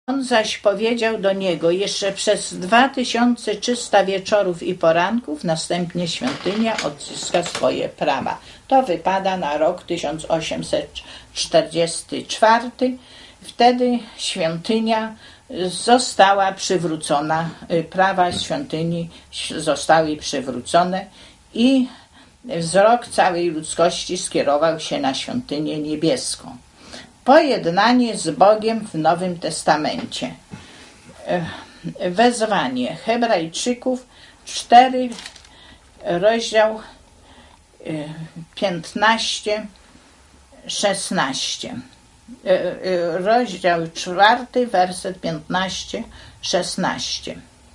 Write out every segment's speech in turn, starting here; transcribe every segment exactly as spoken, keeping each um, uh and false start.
On zaś powiedział do niego: jeszcze przez dwa tysiące trzysta wieczorów i poranków następnie świątynia odzyska swoje prawa. To wypada na rok tysiąc osiemset czterdziesty czwarty. Wtedy świątynia została przywrócona, prawa świątyni zostały przywrócone i wzrok całej ludzkości skierował się na świątynię niebieską. Pojednanie z Bogiem w Nowym Testamencie. Wezwanie Hebrajczyków, cztery, rozdział piętnaście, szesnaście. Rozdział czwarty, werset piętnaście, szesnaście.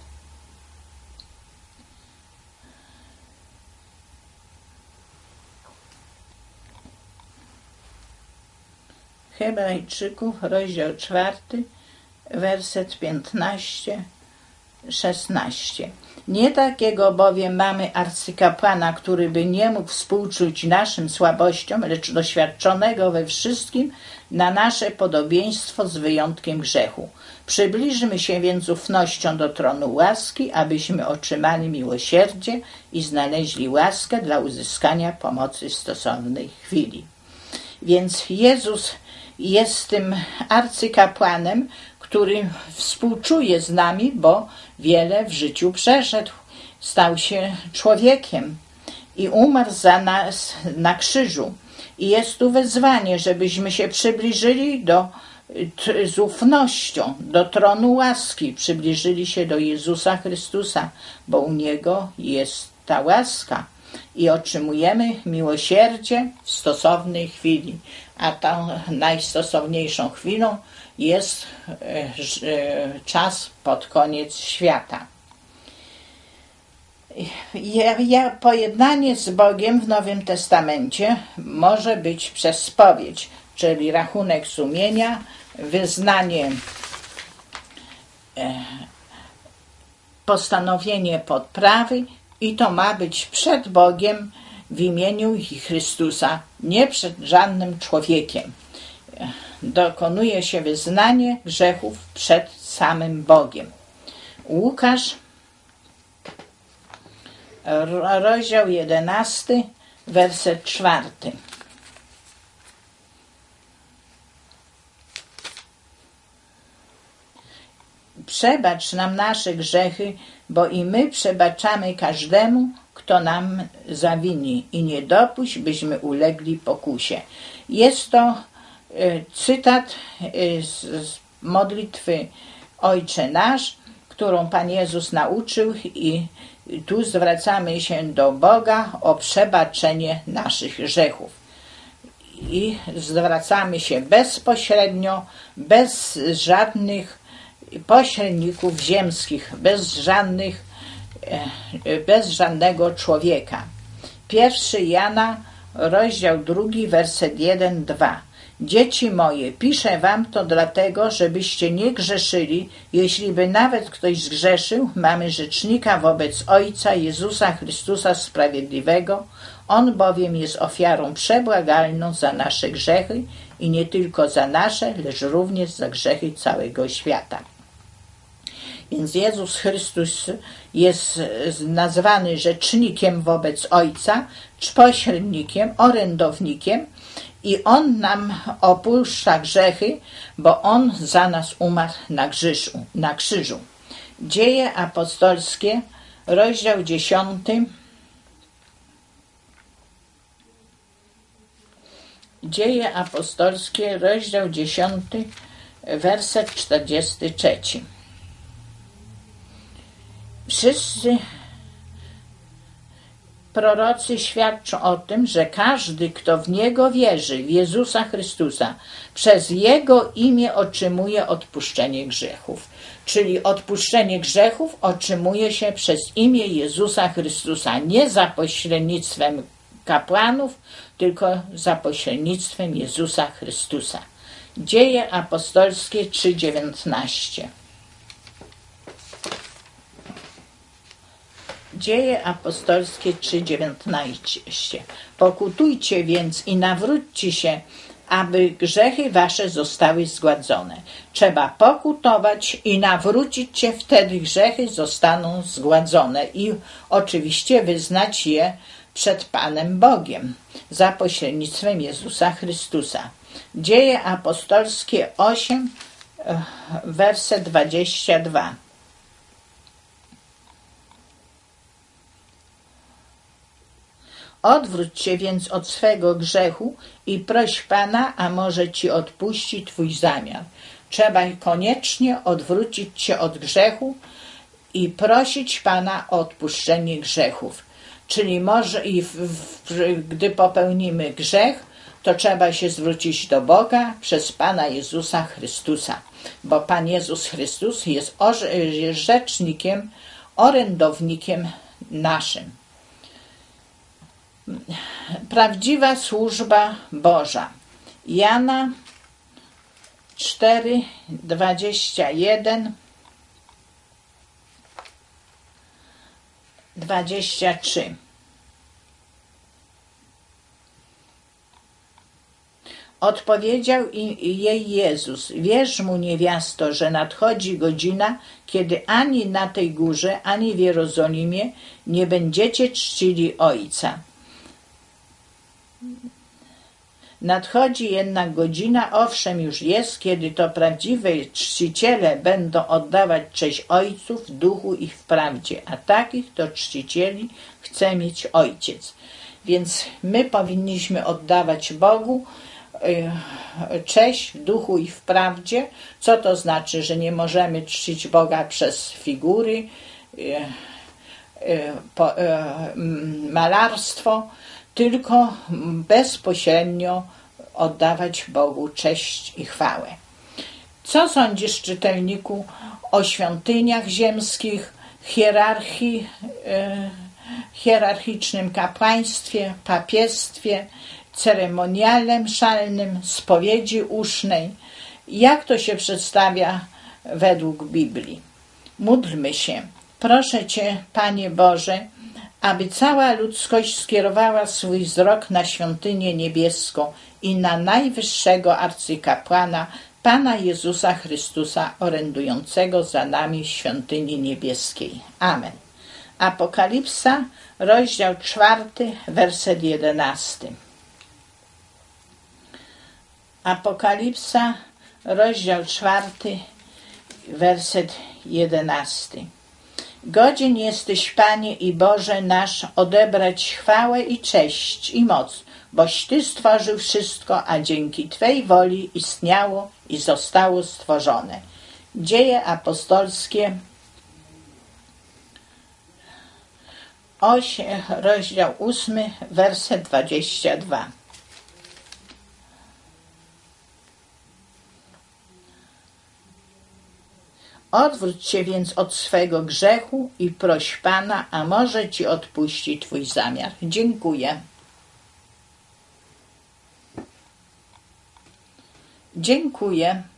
Hebrajczyków, rozdział czwarty, werset piętnaście, szesnaście. Nie takiego bowiem mamy arcykapłana, który by nie mógł współczuć naszym słabościom, lecz doświadczonego we wszystkim na nasze podobieństwo z wyjątkiem grzechu. Przybliżmy się więc ufnością do tronu łaski, abyśmy otrzymali miłosierdzie i znaleźli łaskę dla uzyskania pomocy w stosownej chwili. Więc Jezus jest tym arcykapłanem, który współczuje z nami, bo wiele w życiu przeszedł. Stał się człowiekiem i umarł za nas na krzyżu. I jest tu wezwanie, żebyśmy się przybliżyli do, z ufnością do tronu łaski, przybliżyli się do Jezusa Chrystusa, bo u Niego jest ta łaska i otrzymujemy miłosierdzie w stosownej chwili. A tą najstosowniejszą chwilą jest czas pod koniec świata. Pojednanie z Bogiem w Nowym Testamencie może być przez spowiedź, czyli rachunek sumienia, wyznanie, postanowienie podprawy, i to ma być przed Bogiem w imieniu Chrystusa, nie przed żadnym człowiekiem. Dokonuje się wyznanie grzechów przed samym Bogiem. Łukasz, rozdział jedenasty, werset czwarty. Przebacz nam nasze grzechy, bo i my przebaczamy każdemu, kto nam zawini, i nie dopuść, byśmy ulegli pokusie. Jest to cytat z modlitwy Ojcze Nasz, którą Pan Jezus nauczył, i tu zwracamy się do Boga o przebaczenie naszych grzechów. I zwracamy się bezpośrednio, bez żadnych pośredników ziemskich, bez żadnych, bez żadnego człowieka. Pierwszy Jana, rozdział drugi, werset jeden, dwa. Dzieci moje, piszę wam to dlatego, żebyście nie grzeszyli. Jeśli by nawet ktoś zgrzeszył, mamy rzecznika wobec Ojca, Jezusa Chrystusa Sprawiedliwego. On bowiem jest ofiarą przebłagalną za nasze grzechy i nie tylko za nasze, lecz również za grzechy całego świata. Więc Jezus Chrystus jest nazwany rzecznikiem wobec Ojca, czy pośrednikiem, orędownikiem, i On nam opuszcza grzechy, bo On za nas umarł na krzyżu. Na krzyżu. Dzieje apostolskie, rozdział dziesiąty. Dzieje apostolskie, rozdział dziesiąty, werset czterdziesty trzeci. Wszyscy prorocy świadczą o tym, że każdy, kto w Niego wierzy, w Jezusa Chrystusa, przez Jego imię otrzymuje odpuszczenie grzechów. Czyli odpuszczenie grzechów otrzymuje się przez imię Jezusa Chrystusa, nie za pośrednictwem kapłanów, tylko za pośrednictwem Jezusa Chrystusa. Dzieje apostolskie trzy dziewiętnaście. Dzieje apostolskie trzy dziewiętnaście. Pokutujcie więc i nawróćcie się, aby grzechy wasze zostały zgładzone. Trzeba pokutować i nawrócić się, wtedy grzechy zostaną zgładzone i oczywiście wyznać je przed Panem Bogiem za pośrednictwem Jezusa Chrystusa. Dzieje apostolskie osiem, werset dwadzieścia dwa. Odwróć się więc od swego grzechu i proś Pana, a może ci odpuści twój zamiar. Trzeba koniecznie odwrócić się od grzechu i prosić Pana o odpuszczenie grzechów. Czyli może i w, w, gdy popełnimy grzech, to trzeba się zwrócić do Boga przez Pana Jezusa Chrystusa, bo Pan Jezus Chrystus jest, jest rzecznikiem, orędownikiem naszym. Prawdziwa służba Boża. Jana cztery, dwadzieścia jeden, dwadzieścia trzy. Odpowiedział jej Jezus: wierz mu, niewiasto, że nadchodzi godzina, kiedy ani na tej górze, ani w Jerozolimie nie będziecie czcili Ojca. Nadchodzi jednak godzina, owszem już jest, kiedy to prawdziwi czciciele będą oddawać cześć Ojcu w duchu i w prawdzie, a takich to czcicieli chce mieć Ojciec. Więc my powinniśmy oddawać Bogu cześć w duchu i w prawdzie. Co to znaczy? Że nie możemy czcić Boga przez figury, malarstwo, tylko bezpośrednio oddawać Bogu cześć i chwałę. Co sądzisz, czytelniku, o świątyniach ziemskich, hierarchii, e, hierarchicznym kapłaństwie, papiestwie, ceremoniale mszalnym, spowiedzi usznej? Jak to się przedstawia według Biblii? Módlmy się. Proszę Cię, Panie Boże, aby cała ludzkość skierowała swój wzrok na świątynię niebieską i na najwyższego arcykapłana, Pana Jezusa Chrystusa, orędującego za nami w świątyni niebieskiej. Amen. Apokalipsa, rozdział czwarty, werset jedenasty. Apokalipsa, rozdział czwarty, werset jedenasty. Godzien jesteś, Panie i Boże nasz, odebrać chwałę i cześć i moc, boś Ty stworzył wszystko, a dzięki Twej woli istniało i zostało stworzone. Dzieje apostolskie, osiem, rozdział ósmy, werset dwadzieścia dwa. Odwróć się więc od swego grzechu i proś Pana, a może Ci odpuści Twój zamiar. Dziękuję. Dziękuję.